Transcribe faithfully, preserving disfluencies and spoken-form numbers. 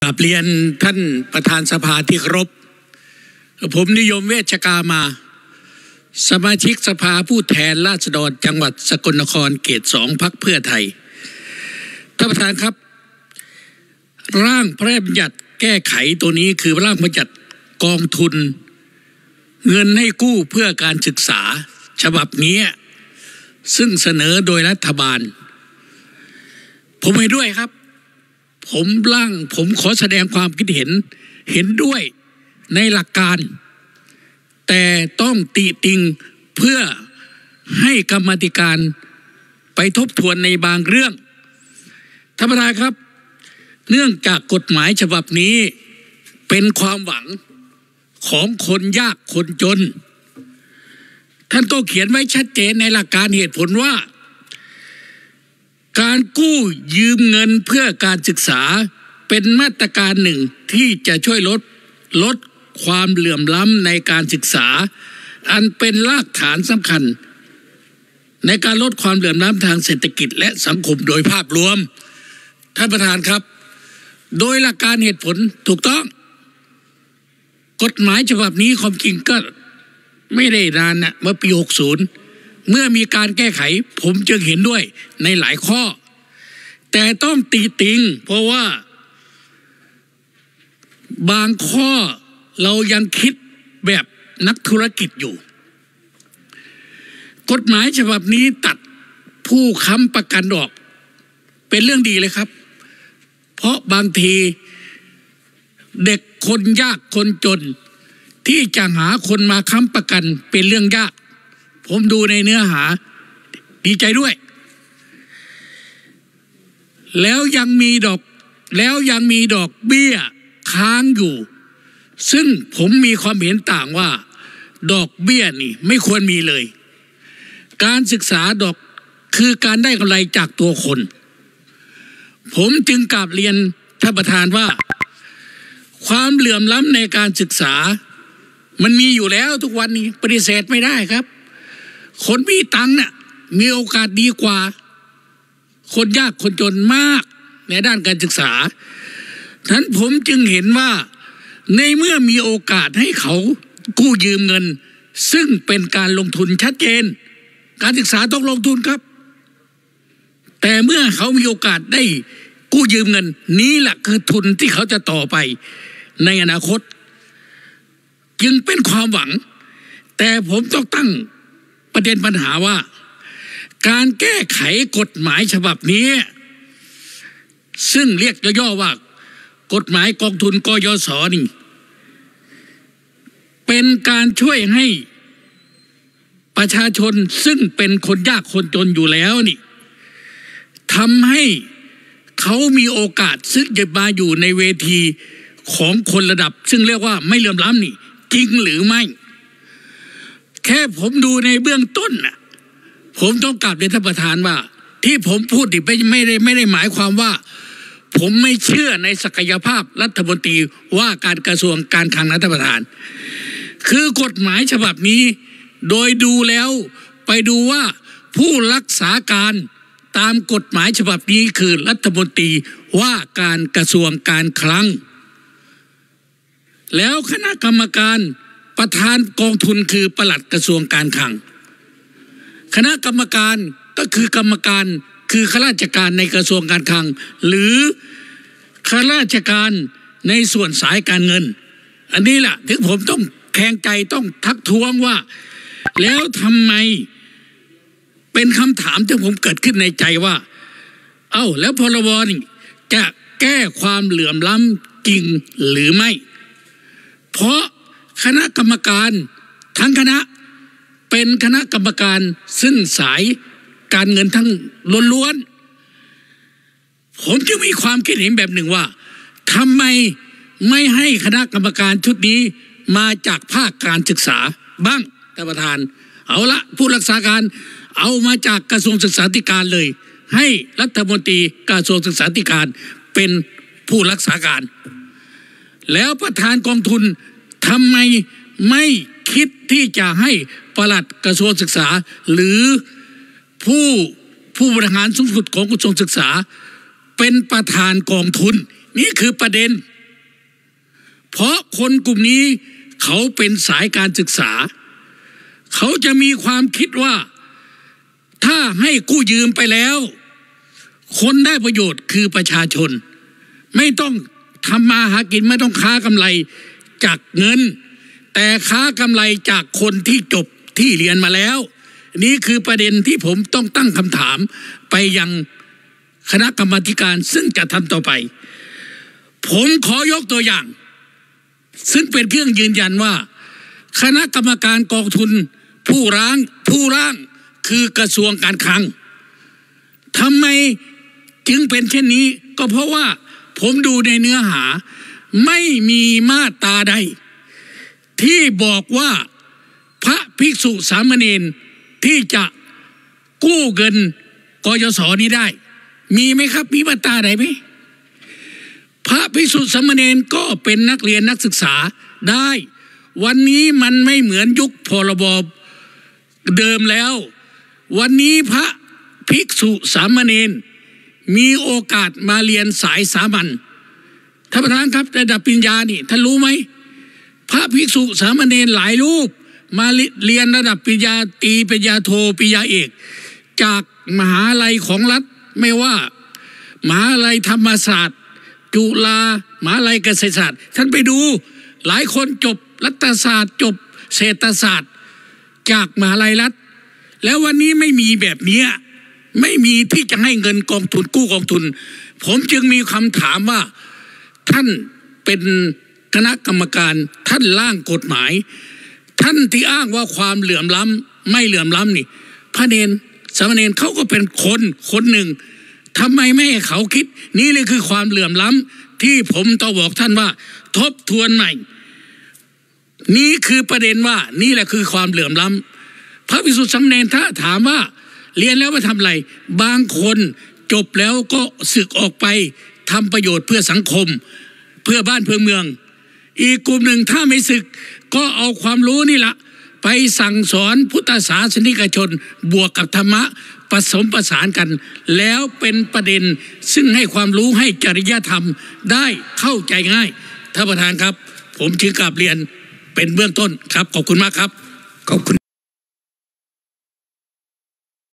กราบเรียนท่านประธานสภาที่เคารพผมนิยมเวชกามาสมาชิกสภาผู้แทนราษฎรจังหวัดสกลนครเขตสองพรรคเพื่อไทยท่านประธานครับร่างพระราชบัญญัติแก้ไขตัวนี้คือร่างพระราชบัญญัติกองทุนเงินให้กู้เพื่อการศึกษาฉบับนี้ซึ่งเสนอโดยรัฐบาลผมเห็นด้วยครับผมร่างผมขอแสดงความคิดเห็นเห็นด้วยในหลักการแต่ต้องติติงเพื่อให้กรรมาธิการไปทบทวนในบางเรื่องท่านประธานครับเนื่องจากกฎหมายฉบับนี้เป็นความหวังของคนยากคนจนท่านก็เขียนไว้ชัดเจนในหลักการเหตุผลว่าการกู้ยืมเงินเพื่อการศึกษาเป็นมาตรการหนึ่งที่จะช่วยลดลดความเหลื่อมล้ำในการศึกษาอันเป็นรากฐานสำคัญในการลดความเหลื่อมล้ำทางเศรษฐกิจและสังคมโดยภาพรวมท่านประธานครับโดยหลักการเหตุผลถูกต้องกฎหมายฉบับนี้ความจริงก็ไม่ได้นานนะเมื่อปีหกสิบเมื่อมีการแก้ไขผมจึงเห็นด้วยในหลายข้อแต่ต้องตีติงเพราะว่าบางข้อเรายังคิดแบบนักธุรกิจอยู่กฎหมายฉบับนี้ตัดผู้ค้ำประกันออกเป็นเรื่องดีเลยครับเพราะบางทีเด็กคนยากคนจนที่จะหาคนมาค้ำประกันเป็นเรื่องยากผมดูในเนื้อหาดีใจด้วยแล้วยังมีดอกแล้วยังมีดอกเบี้ยค้างอยู่ซึ่งผมมีความเห็นต่างว่าดอกเบี้ยนี่ไม่ควรมีเลยการศึกษาดอกคือการได้กำไรจากตัวคนผมจึงกราบเรียนท่านประธานว่าความเหลื่อมล้ำในการศึกษามันมีอยู่แล้วทุกวันนี้ปฏิเสธไม่ได้ครับคนมีตังค์เนี่ยมีโอกาสดีกว่าคนยากคนจนมากในด้านการศึกษาฉะนั้นผมจึงเห็นว่าในเมื่อมีโอกาสให้เขากู้ยืมเงินซึ่งเป็นการลงทุนชัดเจนการศึกษาต้องลงทุนครับแต่เมื่อเขามีโอกาสได้กู้ยืมเงินนี้แหละคือทุนที่เขาจะต่อไปในอนาคตจึงเป็นความหวังแต่ผมต้องตั้งประเด็นปัญหาว่าการแก้ไขกฎหมายฉบับนี้ซึ่งเรียกย่อๆว่ากฎหมายกองทุนกยศนี่เป็นการช่วยให้ประชาชนซึ่งเป็นคนยากคนจนอยู่แล้วนี่ทำให้เขามีโอกาสซึ่งจะมาอยู่ในเวทีของคนระดับซึ่งเรียกว่าไม่เหลื่อมล้ำนี่จริงหรือไม่แค่ผมดูในเบื้องต้นน่ะผมต้องกลับเรียนท่านประธานว่าที่ผมพูดไม่ไม่ได้ไม่ได้หมายความว่าผมไม่เชื่อในศักยภาพรัฐมนตรีว่าการกระทรวงการคลังนะท่านประธานคือกฎหมายฉบับนี้โดยดูแล้วไปดูว่าผู้รักษาการตามกฎหมายฉบับนี้คือรัฐมนตรีว่าการกระทรวงการคลังแล้วคณะกรรมการประธานกองทุนคือปลัดกระทรวงการคลังคณะกรรมการก็คือกรรมการคือข้าราชการในกระทรวงการคลังหรือข้าราชการในส่วนสายการเงินอันนี้แหละถึงผมต้องแข็งใจต้องทักท้วงว่าแล้วทำไมเป็นคำถามที่ผมเกิดขึ้นในใจว่าเอ้าแล้วพรบนี่จะแก้ความเหลื่อมล้ำจริงหรือไม่เพราะคณะกรรมการทั้งคณะเป็นคณะกรรมการซึ่งสายการเงินทั้งล้วนๆผมจึงมีความคิดเห็นแบบหนึ่งว่าทำไมไม่ให้คณะกรรมการชุดนี้มาจากภาคการศึกษาบ้างท่านประธานเอาละผู้รักษาการเอามาจากกระทรวงศึกษาธิการเลยให้รัฐมนตรีกระทรวงศึกษาธิการเป็นผู้รักษาการแล้วประธานกองทุนทำไมไม่คิดที่จะให้ปลัดกระทรวงศึกษาหรือผู้ผู้บริหารสูงสุดของกระทรวงศึกษาเป็นประธานกองทุนนี่คือประเด็นเพราะคนกลุ่มนี้เขาเป็นสายการศึกษาเขาจะมีความคิดว่าถ้าให้กู้ยืมไปแล้วคนได้ประโยชน์คือประชาชนไม่ต้องทำมาหากินไม่ต้องค้ากำไรจากเงินแต่ค้ากำไรจากคนที่จบที่เรียนมาแล้วนี่คือประเด็นที่ผมต้องตั้งคำถามไปยังคณะกรรมาธิการซึ่งจะทำต่อไปผมขอยกตัวอย่างซึ่งเป็นเครื่องยืนยันว่าคณะกรรมการกองทุนผู้ร่างผู้ร่างคือกระทรวงการคลังทำไมจึงเป็นเช่นนี้ก็เพราะว่าผมดูในเนื้อหาไม่มีมาตราใดที่บอกว่าพระภิกษุสามเณรที่จะกู้เงินกยศนี้ได้มีไหมครับมีมาตราใดไหมพระภิกษุสามเณรก็เป็นนักเรียนนักศึกษาได้วันนี้มันไม่เหมือนยุคพรบเดิมแล้ววันนี้พระภิกษุสามเณรมีโอกาสมาเรียนสายสามัญท่านประธานครับระดับปริญญานี่ท่านรู้ไหมพระภิกษุสามเณรหลายรูปมาเรียนระดับปริญญาตรีปริญญาโทปริญญาเอกจากมหาลัยของรัฐไม่ว่ามหาลัยธรรมศาสตร์จุฬามหาลัยเกษตรศาสตร์ท่านไปดูหลายคนจบรัฐศาสตร์จบเศรษฐศาสตร์จากมหาลัยรัฐแล้ววันนี้ไม่มีแบบนี้ไม่มีที่จะให้เงินกองทุนกู้กองทุนผมจึงมีคำถามว่าท่านเป็นคณะกรรมการท่านร่างกฎหมายท่านที่อ้างว่าความเหลื่อมล้ำไม่เหลื่อมล้ำนี่พระเนรสามเณรเขาก็เป็นคนคนหนึ่งทำไมไม่ให้เขาคิดนี่เลยคือความเหลื่อมล้ำที่ผมต้องบอกท่านว่าทบทวนใหม่นี่คือประเด็นว่านี่แหละคือความเหลื่อมล้ำพระภิกษุสามเณรถ้าถามว่าเรียนแล้วมาทำอะไรบางคนจบแล้วก็สึกออกไปทำประโยชน์เพื่อสังคมเพื่อบ้านเพื่อเมืองอีกกลุ่มหนึ่งถ้าไม่สึกก็เอาความรู้นี่ละไปสั่งสอนพุทธศาสนิกชนบวกกับธรรมะผสมประสานกันแล้วเป็นประเด็นซึ่งให้ความรู้ให้จริยธรรมได้เข้าใจง่ายท่านประธานครับผมจึงกราบเรียนเป็นเบื้องต้นครับขอบคุณมากครับขอบคุณ